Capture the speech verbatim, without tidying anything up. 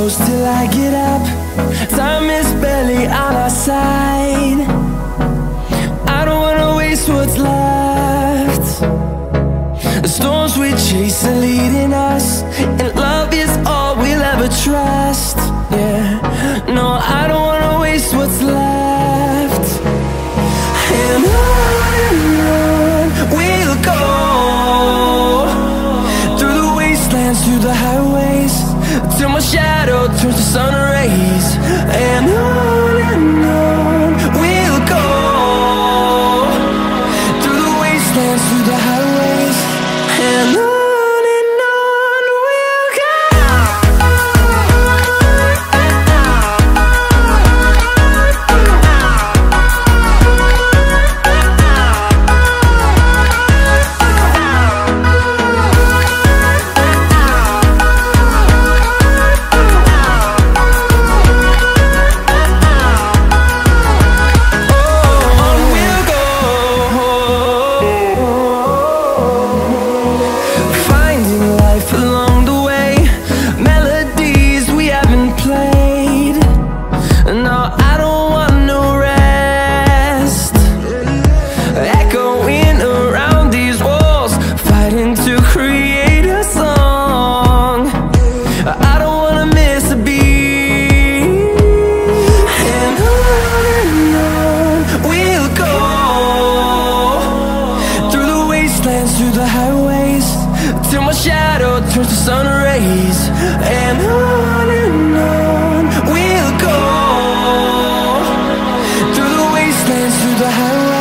close till I get up. Time is barely on our side. I don't wanna waste what's left. The storms we chase are leading us, and love is all we'll ever trust. Yeah, no, I don't wanna waste what's left. And on and on we'll go, through the wastelands, through the highways, till my shadow turns to sun rays. And on and on we'll go, through the wastelands, through the highways, and on. Through the highways, till my shadow turns to sun rays. And on and on we'll go, through the wastelands, through the highways.